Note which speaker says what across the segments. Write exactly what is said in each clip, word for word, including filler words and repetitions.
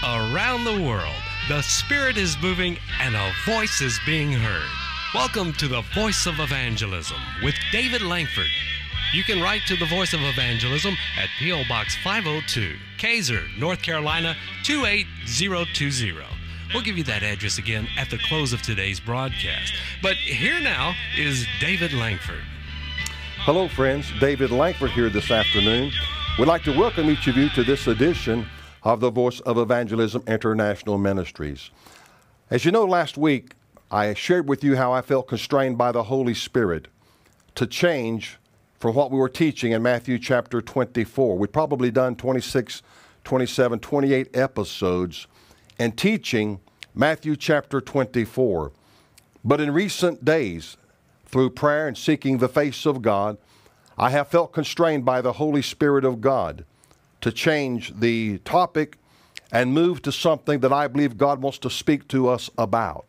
Speaker 1: Around the world, the Spirit is moving and a voice is being heard. Welcome to the Voice of Evangelism with David Langford. You can write to the Voice of Evangelism at P O Box five oh two, Kaiser, North Carolina two eight zero two zero. We'll give you that address again at the close of today's broadcast. But here now is David Langford.
Speaker 2: Hello, friends. David Langford here this afternoon. We'd like to welcome each of you to this edition of the Voice of Evangelism International Ministries. As you know, last week I shared with you how I felt constrained by the Holy Spirit to change from what we were teaching in Matthew chapter twenty-four. We'd probably done twenty-six, twenty-seven, twenty-eight episodes and teaching Matthew chapter twenty-four. But in recent days, through prayer and seeking the face of God, I have felt constrained by the Holy Spirit of God to change the topic and move to something that I believe God wants to speak to us about.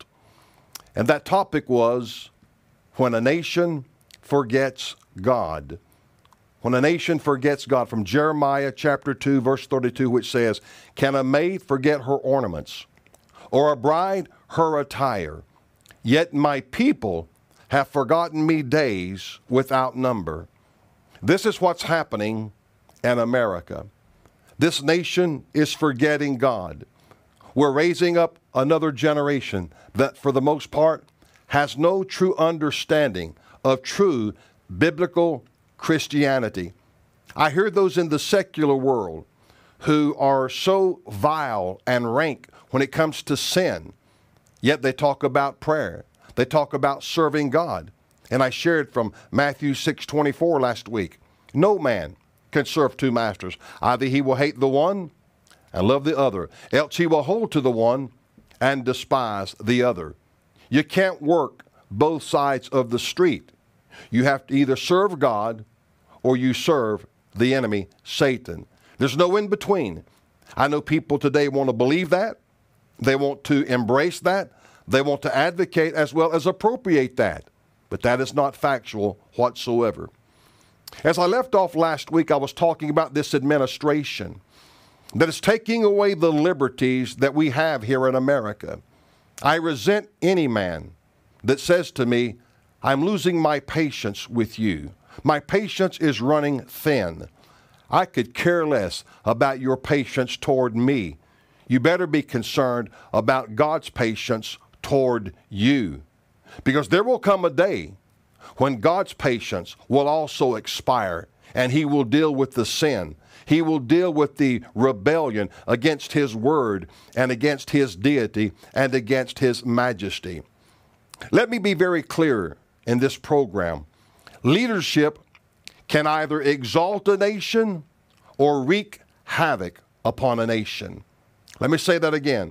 Speaker 2: And that topic was when a nation forgets God. When a nation forgets God, from Jeremiah chapter two, verse thirty-two, which says, "Can a maid forget her ornaments, or a bride her attire? Yet my people have forgotten me days without number." This is what's happening in America. This nation is forgetting God. We're raising up another generation that, for the most part, has no true understanding of true biblical Christianity. I hear those in the secular world who are so vile and rank when it comes to sin, yet they talk about prayer. They talk about serving God. And I shared from Matthew six twenty-four last week. No man can serve two masters. Either he will hate the one and love the other, else he will hold to the one and despise the other. You can't work both sides of the street. You have to either serve God or you serve the enemy, Satan. There's no in between. I know people today want to believe that. They want to embrace that. They want to advocate as well as appropriate that. But that is not factual whatsoever. As I left off last week, I was talking about this administration that is taking away the liberties that we have here in America. I resent any man that says to me, "I'm losing my patience with you. My patience is running thin." I could care less about your patience toward me. You better be concerned about God's patience toward you. Because there will come a day when God's patience will also expire, and he will deal with the sin. He will deal with the rebellion against his word and against his deity and against his majesty. Let me be very clear in this program. Leadership can either exalt a nation or wreak havoc upon a nation. Let me say that again.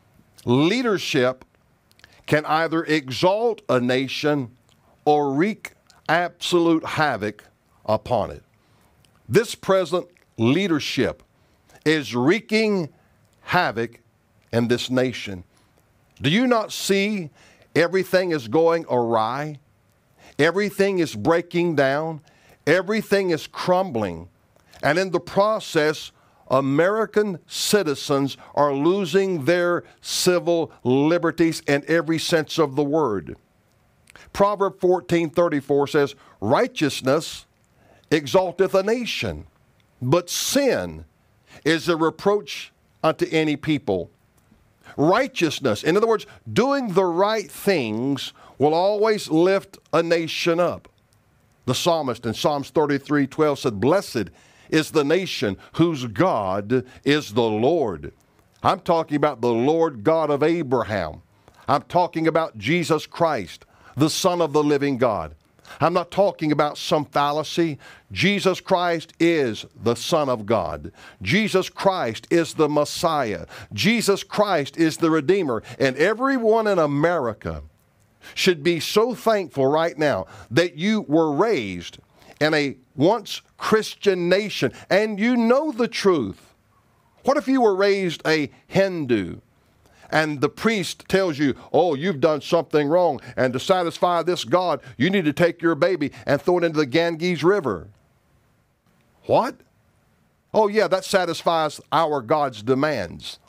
Speaker 2: Leadership can either exalt a nation or wreak absolute havoc upon it. This present leadership is wreaking havoc in this nation. Do you not see everything is going awry? Everything is breaking down. Everything is crumbling. And in the process, American citizens are losing their civil liberties in every sense of the word. Proverbs fourteen thirty-four says, "Righteousness exalteth a nation, but sin is a reproach unto any people." Righteousness, in other words, doing the right things, will always lift a nation up. The psalmist in Psalms thirty-three twelve said, "Blessed is the nation whose God is the Lord." I'm talking about the Lord God of Abraham. I'm talking about Jesus Christ, the Son of the living God. I'm not talking about some fallacy. Jesus Christ is the Son of God. Jesus Christ is the Messiah. Jesus Christ is the Redeemer. And everyone in America should be so thankful right now that you were raised in a once Christian nation and you know the truth. What if you were raised a Hindu and the priest tells you, "Oh, you've done something wrong, and to satisfy this God, you need to take your baby and throw it into the Ganges River"? What? Oh yeah, that satisfies our God's demands.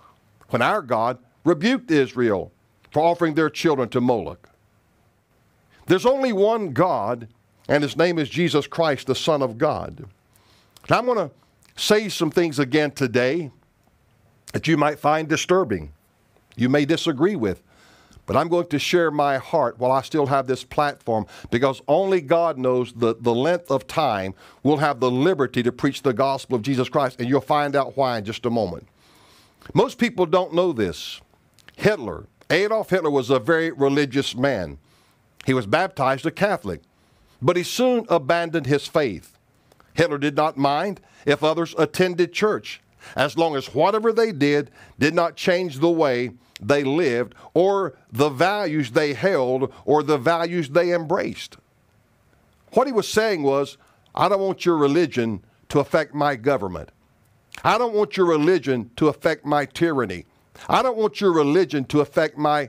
Speaker 2: when our God rebuked Israel for offering their children to Moloch. There's only one God, and his name is Jesus Christ, the Son of God. Now, I'm going to say some things again today that you might find disturbing, you may disagree with, but I'm going to share my heart while I still have this platform, because only God knows the, the length of time we'll have the liberty to preach the gospel of Jesus Christ, and you'll find out why in just a moment. Most people don't know this. Hitler, Adolf Hitler, was a very religious man. He was baptized a Catholic, but he soon abandoned his faith. Hitler did not mind if others attended church, as long as whatever they did did not change the way they lived or the values they held or the values they embraced. What he was saying was, I don't want your religion to affect my government. I don't want your religion to affect my tyranny. I don't want your religion to affect my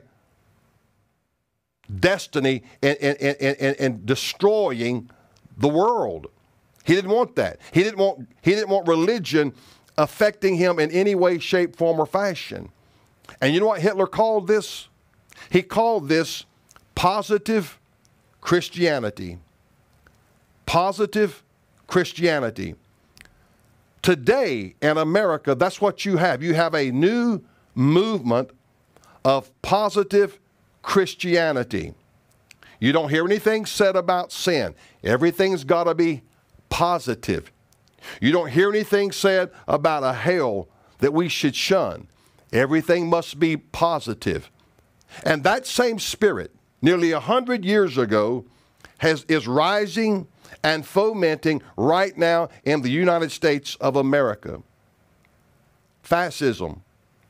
Speaker 2: destiny in, in, in, in, in destroying the world. He didn't want that. He didn't want, he didn't want religion affecting him in any way, shape, form, or fashion. And you know what Hitler called this? He called this positive Christianity. Positive Christianity. Today in America, that's what you have. You have a new movement of positive Christianity. You don't hear anything said about sin. Everything's got to be positive. You don't hear anything said about a hell that we should shun. Everything must be positive. And that same spirit, nearly a hundred years ago, has, is rising and fomenting right now in the United States of America. Fascism,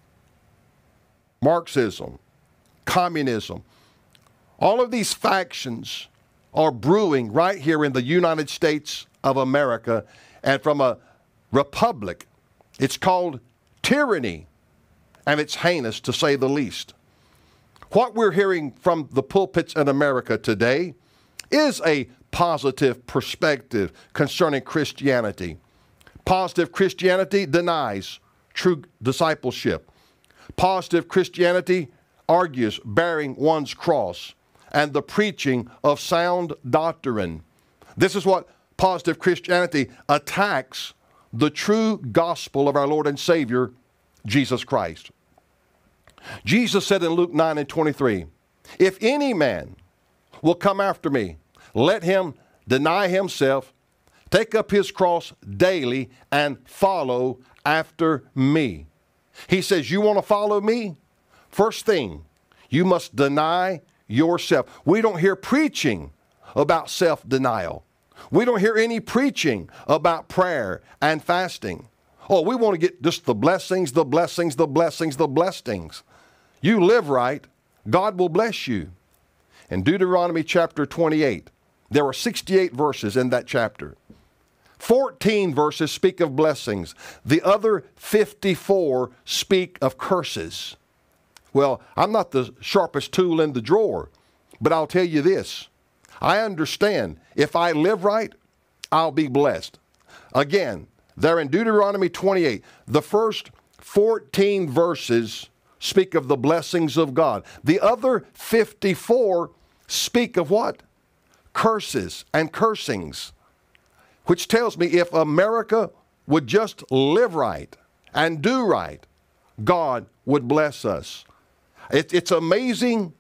Speaker 2: Marxism, communism, all of these factions are brewing right here in the United States of America, and from a republic, it's called tyranny, and it's heinous to say the least. What we're hearing from the pulpits in America today is a positive perspective concerning Christianity. Positive Christianity denies true discipleship. Positive Christianity argues bearing one's cross and the preaching of sound doctrine. This is what positive Christianity attacks the true gospel of our Lord and Savior, Jesus Christ. Jesus said in Luke nine and twenty-three, if any man will come after me, let him deny himself, take up his cross daily, and follow after me. He says, you want to follow me? First thing, you must deny yourself. We don't hear preaching about self-denial. We don't hear any preaching about prayer and fasting. Oh, we want to get just the blessings, the blessings, the blessings, the blessings. You live right, God will bless you. In Deuteronomy chapter twenty-eight, there are sixty-eight verses in that chapter. fourteen verses speak of blessings. The other fifty-four speak of curses. Well, I'm not the sharpest tool in the drawer, but I'll tell you this. I understand if I live right, I'll be blessed. Again, there in Deuteronomy twenty-eight, the first fourteen verses speak of the blessings of God. The other fifty-four speak of what? Curses and cursings, which tells me if America would just live right and do right, God would bless us. It, it's amazing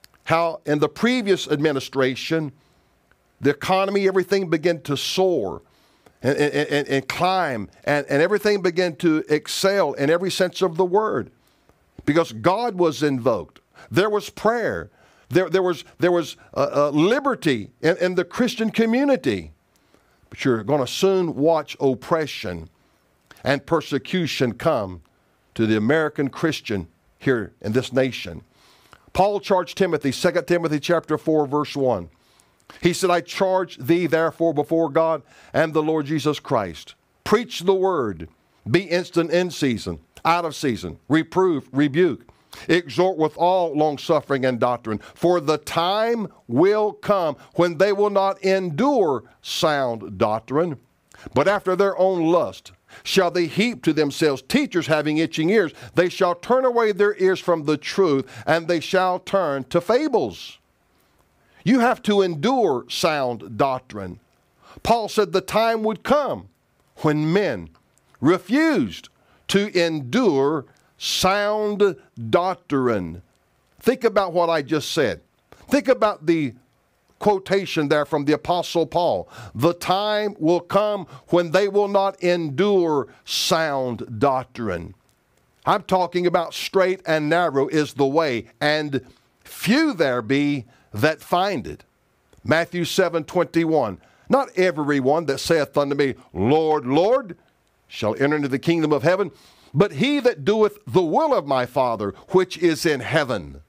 Speaker 2: how in the previous administration, the economy, everything began to soar and, and, and, and climb, and, and everything began to excel in every sense of the word, because God was invoked. There was prayer. There, there was, there was uh, uh, liberty in, in the Christian community. But you're going to soon watch oppression and persecution come to the American Christian here in this nation. Paul charged Timothy, Second Timothy chapter four, verse one. He said, I charge thee therefore before God and the Lord Jesus Christ. Preach the word. Be instant in season, out of season. Reprove, rebuke. Exhort with all longsuffering and doctrine. For the time will come when they will not endure sound doctrine, but after their own lust shall they heap to themselves teachers having itching ears. They shall turn away their ears from the truth, and they shall turn to fables. You have to endure sound doctrine. Paul said the time would come when men refused to endure sound doctrine. Think about what I just said. Think about the quotation there from the Apostle Paul. The time will come when they will not endure sound doctrine. I'm talking about straight and narrow is the way, and few there be that find it. Matthew seven twenty-one. Not everyone that saith unto me, Lord, Lord, shall enter into the kingdom of heaven, but he that doeth the will of my Father which is in heaven.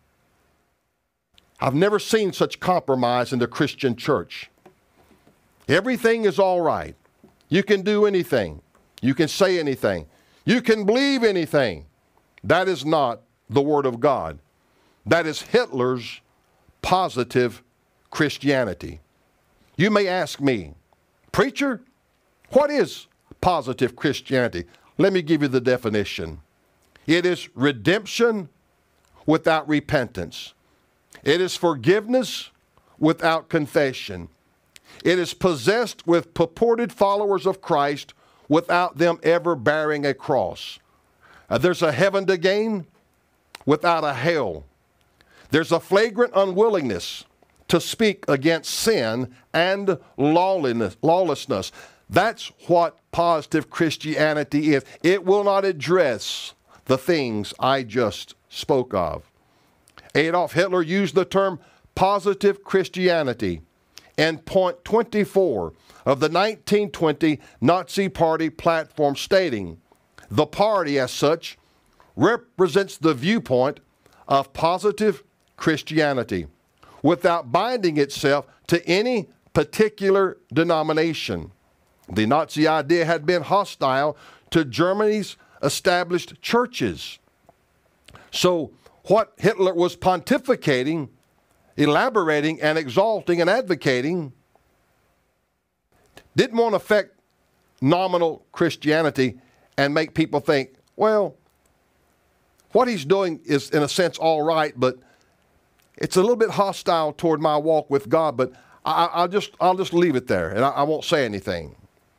Speaker 2: I've never seen such compromise in the Christian church. Everything is all right. You can do anything. You can say anything. You can believe anything. That is not the Word of God. That is Hitler's positive Christianity. You may ask me, preacher, what is positive Christianity? Let me give you the definition. It is redemption without repentance. It is forgiveness without confession. It is possessed with purported followers of Christ without them ever bearing a cross. Uh, there's a heaven to gain without a hell. There's a flagrant unwillingness to speak against sin and lawlessness. lawlessness. That's what positive Christianity is. It will not address the things I just spoke of. Adolf Hitler used the term positive Christianity in point twenty-four of the nineteen twenty Nazi Party platform, stating, the party as such represents the viewpoint of positive Christianity without binding itself to any particular denomination. The Nazi idea had been hostile to Germany's established churches. So what Hitler was pontificating, elaborating, and exalting and advocating didn't want to affect nominal Christianity and make people think, well, what he's doing is in a sense all right, but it's a little bit hostile toward my walk with God, but I, I'll just I'll just leave it there, and I, I won't say anything.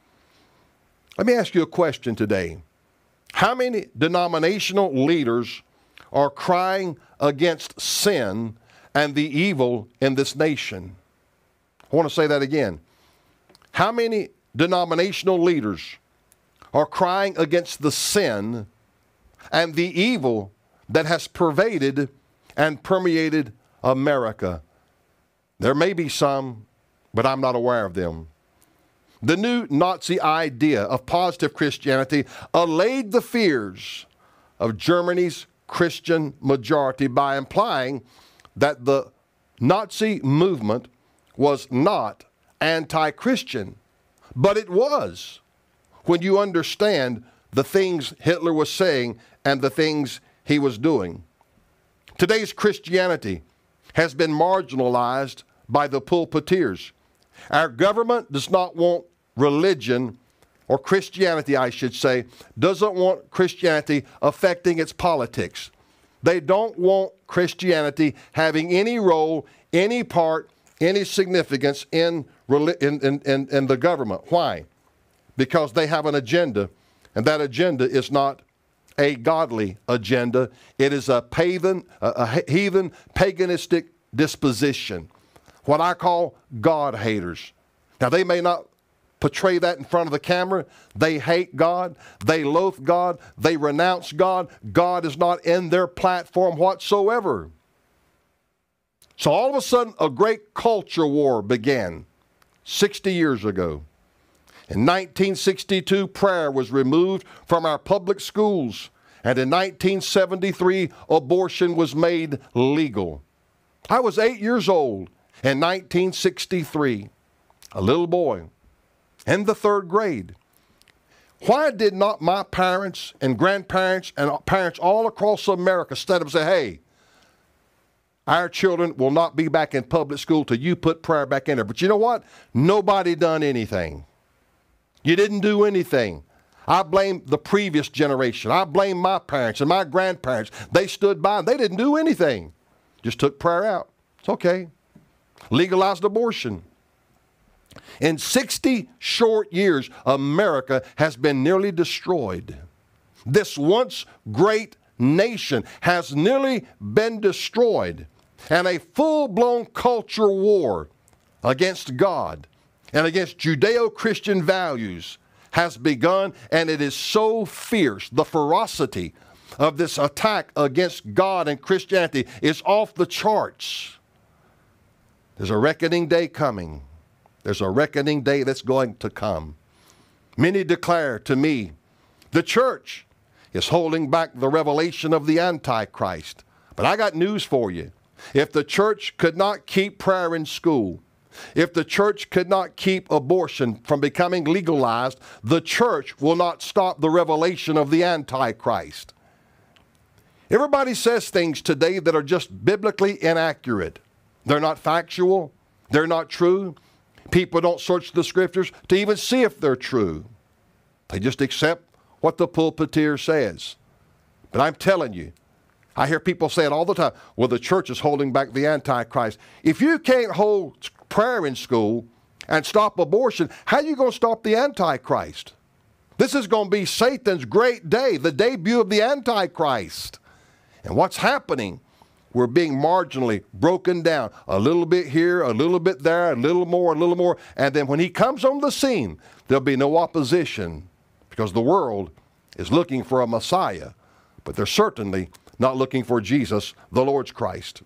Speaker 2: Let me ask you a question today. How many denominational leaders are crying against sin and the evil in this nation? I want to say that again. How many denominational leaders are crying against the sin and the evil that has pervaded and permeated America? There may be some, but I'm not aware of them. The new Nazi idea of positive Christianity allayed the fears of Germany's Christian majority by implying that the Nazi movement was not anti-Christian, but it was when you understand the things Hitler was saying and the things he was doing. Today's Christianity has been marginalized by the pulpiteers. Our government does not want religion, or Christianity, I should say, doesn't want Christianity affecting its politics. They don't want Christianity having any role, any part, any significance in, in, in, in the government. Why? Because they have an agenda, and that agenda is not a godly agenda. It is a pagan, a heathen, paganistic disposition, what I call God haters. Now, they may not portray that in front of the camera. They hate God. They loathe God. They renounce God. God is not in their platform whatsoever. So all of a sudden, a great culture war began sixty years ago. In nineteen sixty-two, prayer was removed from our public schools. And in nineteen seventy-three, abortion was made legal. I was eight years old in nineteen sixty-three, a little boy in the third grade. Why did not my parents and grandparents and parents all across America stand up and say, hey, our children will not be back in public school till you put prayer back in there? But you know what? Nobody done anything. You didn't do anything. I blame the previous generation. I blame my parents and my grandparents. They stood by. They didn't do anything. Just took prayer out. It's okay. Legalized abortion. In sixty short years, America has been nearly destroyed. This once great nation has nearly been destroyed. And a full-blown cultural war against God and against Judeo-Christian values has begun, and it is so fierce. The ferocity of this attack against God and Christianity is off the charts. There's a reckoning day coming. There's a reckoning day that's going to come. Many declare to me, the church is holding back the revelation of the Antichrist. But I got news for you. If the church could not keep prayer in school, if the church could not keep abortion from becoming legalized, the church will not stop the revelation of the Antichrist. Everybody says things today that are just biblically inaccurate. They're not factual. They're not true. People don't search the scriptures to even see if they're true. They just accept what the pulpiteer says. But I'm telling you, I hear people say it all the time, well, the church is holding back the Antichrist. If you can't hold prayer in school and stop abortion, how are you going to stop the Antichrist? This is going to be Satan's great day, the debut of the Antichrist. And what's happening? We're being marginally broken down. A little bit here, a little bit there, a little more, a little more. And then when he comes on the scene, there'll be no opposition because the world is looking for a Messiah. But they're certainly not looking for Jesus, the Lord's Christ.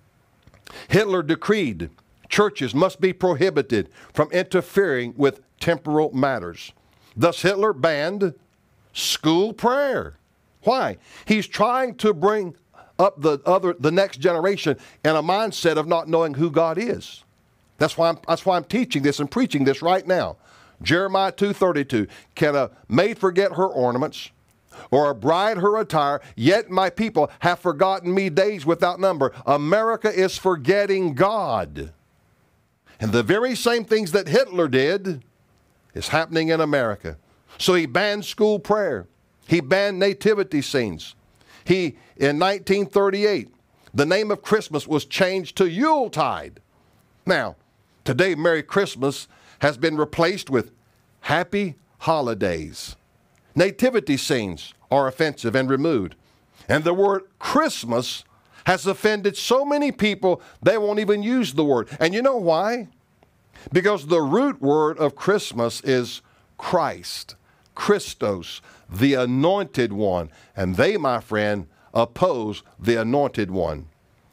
Speaker 2: Hitler decreed churches must be prohibited from interfering with temporal matters. Thus Hitler banned school prayer. Why? He's trying to bring up the other, the next generation in a mindset of not knowing who God is. That's why I'm, that's why I'm teaching this and preaching this right now. Jeremiah two thirty-two, can a maid forget her ornaments, or a bride her attire? Yet my people have forgotten me days without number. America is forgetting God. And the very same things that Hitler did is happening in America. So he banned school prayer. He banned nativity scenes. He, in nineteen thirty-eight, the name of Christmas was changed to Yuletide. Now, today, Merry Christmas has been replaced with Happy Holidays. Nativity scenes are offensive and removed. And the word Christmas has offended so many people, they won't even use the word. And you know why? Because the root word of Christmas is Christ, Christos, the anointed one. And they, my friend, oppose the anointed one.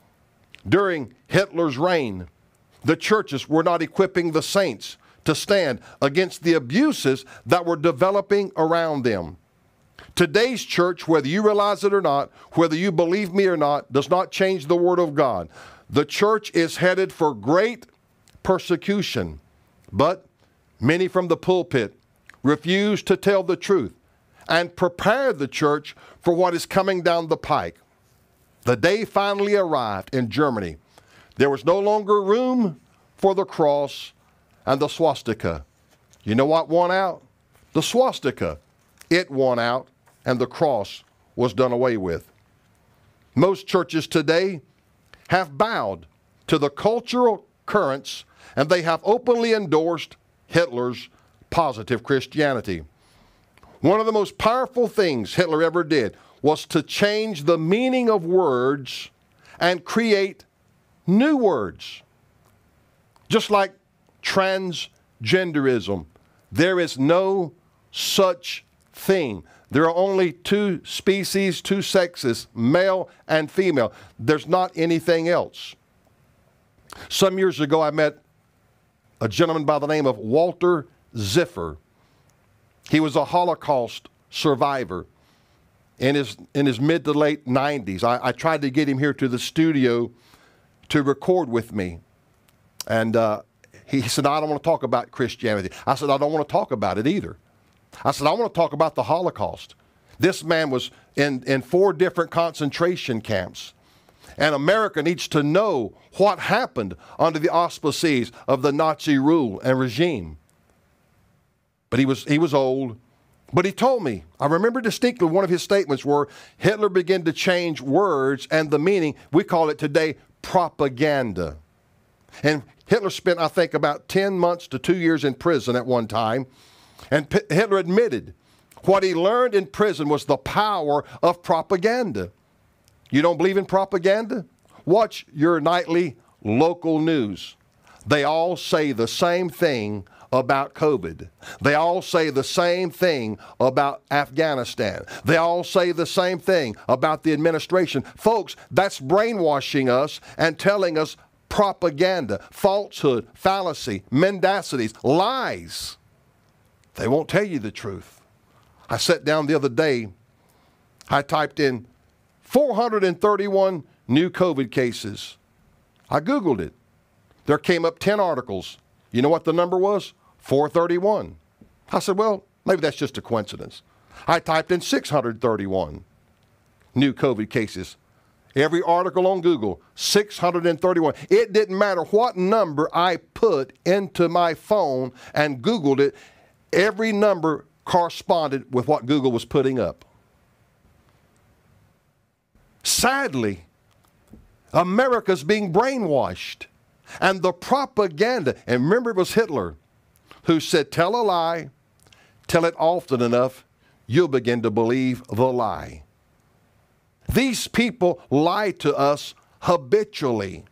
Speaker 2: During Hitler's reign, the churches were not equipping the saints to stand against the abuses that were developing around them. Today's church, whether you realize it or not, whether you believe me or not, does not change the Word of God. The church is headed for great persecution, but many from the pulpit refuse to tell the truth and prepare the church for what is coming down the pike. The day finally arrived in Germany. There was no longer room for the cross and the swastika. You know what won out? The swastika. It won out, and the cross was done away with. Most churches today have bowed to the cultural currents, and they have openly endorsed Hitler's positive Christianity. One of the most powerful things Hitler ever did was to change the meaning of words and create new words. Just like transgenderism, there is no such thing. There are only two species, two sexes, male and female. There's not anything else. Some years ago, I met a gentleman by the name of Walter Ziffer. He was a Holocaust survivor in his, in his mid to late nineties. I, I tried to get him here to the studio to record with me. And uh, he, he said, I don't want to talk about Christianity. I said, I don't want to talk about it either. I said, I want to talk about the Holocaust. This man was in, in four different concentration camps. And America needs to know what happened under the auspices of the Nazi rule and regime. But he was, he was old, But he told me, I remember distinctly one of his statements where Hitler began to change words and the meaning. We call it today propaganda. And Hitler spent, I think, about ten months to two years in prison at one time. And P- Hitler admitted what he learned in prison was the power of propaganda. You don't believe in propaganda? Watch your nightly local news. They all say the same thing about COVID. They all say the same thing about Afghanistan. They all say the same thing about the administration. Folks, that's brainwashing us and telling us propaganda, falsehood, fallacy, mendacities, lies. They won't tell you the truth. I sat down the other day, I typed in four hundred thirty-one new COVID cases. I Googled it. There came up ten articles. You know what the number was? four thirty-one. I said, well, maybe that's just a coincidence. I typed in six hundred thirty-one new COVID cases. Every article on Google, six hundred thirty-one. It didn't matter what number I put into my phone and Googled it, every number corresponded with what Google was putting up. Sadly, America's being brainwashed. And the propaganda, and remember it was Hitler who said, tell a lie, tell it often enough, you'll begin to believe the lie. These people lie to us habitually.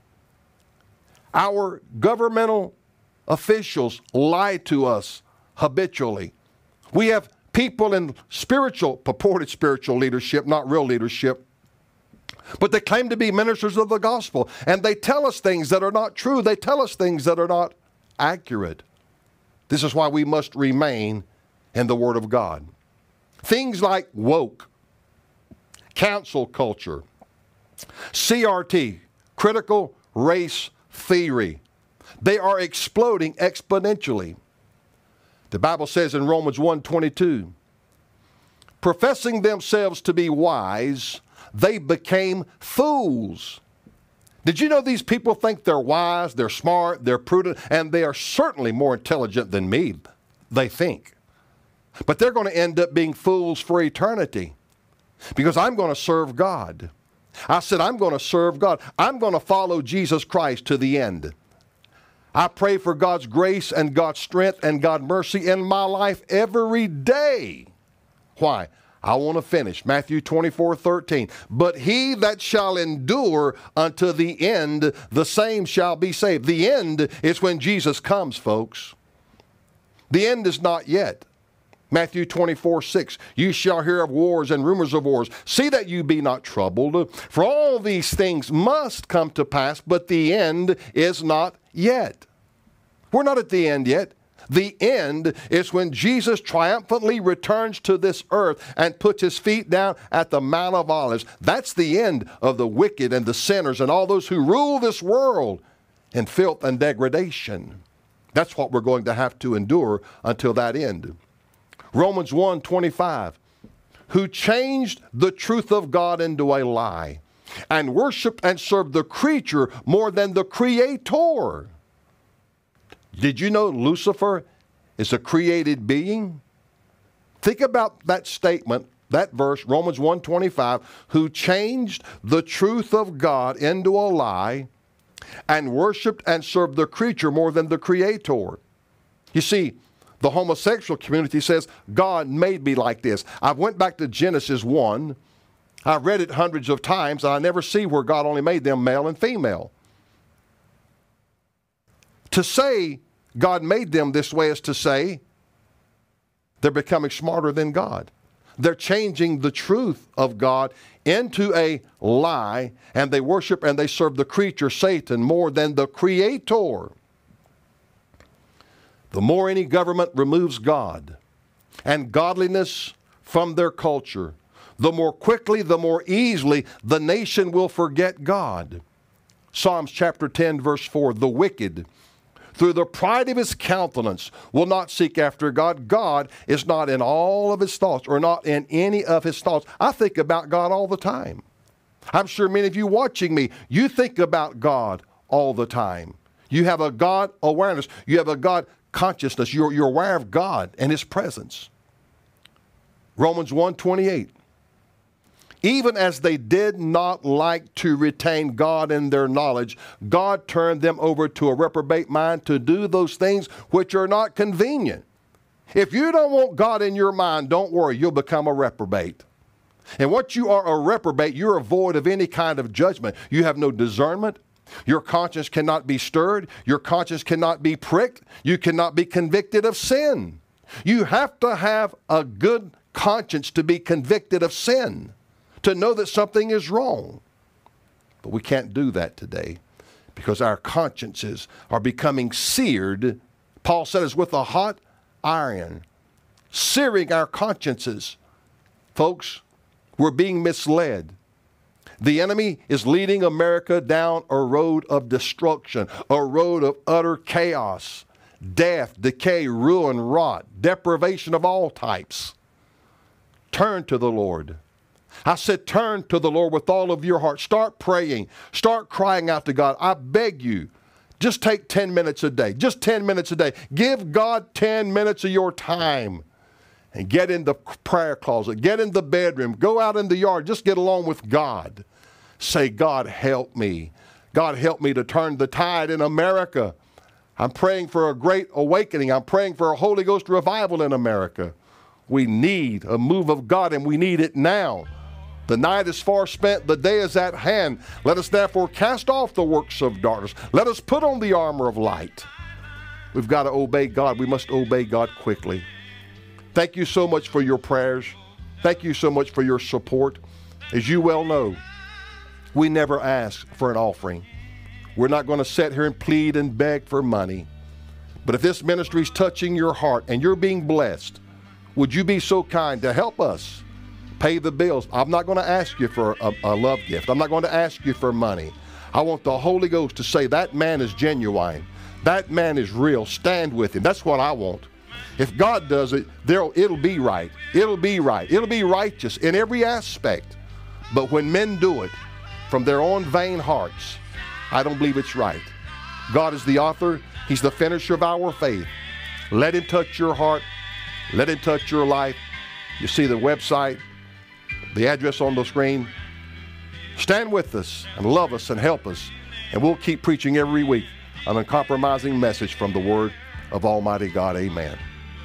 Speaker 2: Our governmental officials lie to us habitually. We have people in spiritual, purported spiritual leadership, not real leadership, but they claim to be ministers of the gospel, and they tell us things that are not true. They tell us things that are not accurate. This is why we must remain in the Word of God. Things like woke, cancel culture, C R T, critical race theory, they are exploding exponentially. The Bible says in Romans one twenty-two, professing themselves to be wise, they became fools. Did you know these people think they're wise, they're smart, they're prudent, and they are certainly more intelligent than me, they think. But they're going to end up being fools for eternity because I'm going to serve God. I said, I'm going to serve God. I'm going to follow Jesus Christ to the end. I pray for God's grace and God's strength and God's mercy in my life every day. Why? I want to finish. Matthew twenty-four thirteen. But he that shall endure unto the end, the same shall be saved. The end is when Jesus comes, folks. The end is not yet. Matthew twenty-four six. You shall hear of wars and rumors of wars. See that you be not troubled. For all these things must come to pass, but the end is not yet. We're not at the end yet. The end is when Jesus triumphantly returns to this earth and puts his feet down at the Mount of Olives. That's the end of the wicked and the sinners and all those who rule this world in filth and degradation. That's what we're going to have to endure until that end. Romans one twenty-five, who changed the truth of God into a lie and worshiped and served the creature more than the Creator. Did you know Lucifer is a created being? Think about that statement, that verse, Romans one twenty-five, who changed the truth of God into a lie and worshiped and served the creature more than the Creator. You see, the homosexual community says, God made me like this. I went back to Genesis one. I've read it hundreds of times, and I never see where God only made them male and female. To say God made them this way is to say they're becoming smarter than God. They're changing the truth of God into a lie, and they worship and they serve the creature, Satan, more than the Creator. The more any government removes God and godliness from their culture, the more quickly, the more easily the nation will forget God. Psalms chapter ten, verse four, the wicked, through the pride of his countenance, will not seek after God. God is not in all of his thoughts, or not in any of his thoughts. I think about God all the time. I'm sure many of you watching me, you think about God all the time. You have a God awareness. You have a God consciousness. You're, you're aware of God and his presence. Romans one twenty-eight. Even as they did not like to retain God in their knowledge, God turned them over to a reprobate mind to do those things which are not convenient. If you don't want God in your mind, don't worry, you'll become a reprobate. And once you are a reprobate, you're void of any kind of judgment. You have no discernment. Your conscience cannot be stirred. Your conscience cannot be pricked. You cannot be convicted of sin. You have to have a good conscience to be convicted of sin, to know that something is wrong. But we can't do that today because our consciences are becoming seared. Paul said it's with a hot iron, searing our consciences. Folks, we're being misled. The enemy is leading America down a road of destruction, a road of utter chaos, death, decay, ruin, rot, deprivation of all types. Turn to the Lord. I said, turn to the Lord with all of your heart. Start praying. Start crying out to God. I beg you, just take ten minutes a day. Just ten minutes a day. Give God ten minutes of your time. And get in the prayer closet. Get in the bedroom. Go out in the yard. Just get along with God. Say, God, help me. God, help me to turn the tide in America. I'm praying for a great awakening. I'm praying for a Holy Ghost revival in America. We need a move of God, and we need it now. The night is far spent, the day is at hand. Let us therefore cast off the works of darkness. Let us put on the armor of light. We've got to obey God. We must obey God quickly. Thank you so much for your prayers. Thank you so much for your support. As you well know, we never ask for an offering. We're not going to sit here and plead and beg for money. But if this ministry is touching your heart and you're being blessed, would you be so kind to help us pay the bills? I'm not going to ask you for a, a love gift. I'm not going to ask you for money. I want the Holy Ghost to say that man is genuine. That man is real. Stand with him. That's what I want. If God does it, there'll, it'll be right. It'll be right. It'll be righteous in every aspect. But when men do it from their own vain hearts, I don't believe it's right. God is the author. He's the finisher of our faith. Let him touch your heart. Let him touch your life. You see the website, the address on the screen. Stand with us and love us and help us. And we'll keep preaching every week an uncompromising message from the Word of Almighty God. Amen.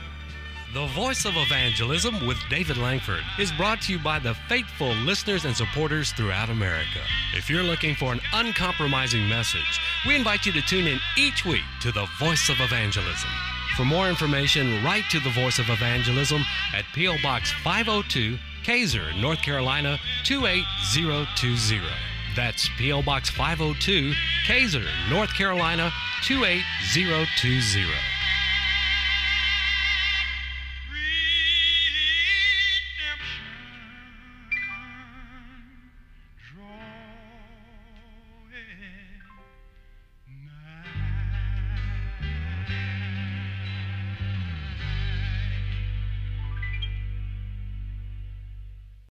Speaker 1: The Voice of Evangelism with David Langford is brought to you by the faithful listeners and supporters throughout America. If you're looking for an uncompromising message, we invite you to tune in each week to the Voice of Evangelism. For more information, write to the Voice of Evangelism at P O Box five oh two, Kaiser, North Carolina two eight zero two zero. That's P O Box five oh two, Kaiser, North Carolina two eight zero two zero.